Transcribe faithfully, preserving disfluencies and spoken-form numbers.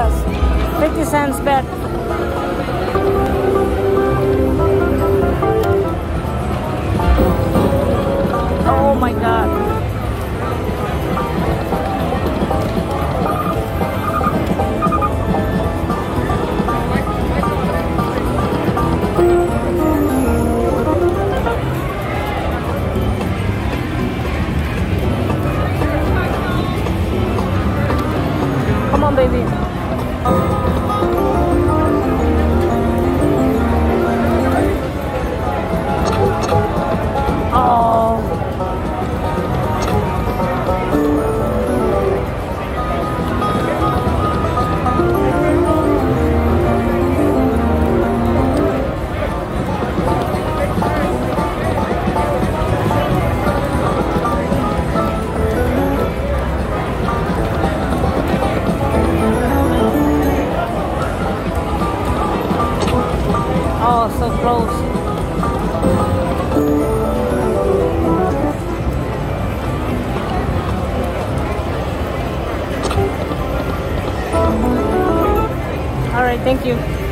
Yes, fifty cents bet. Oh my god. Come on, baby. Oh. Oh, so close. All right, thank you.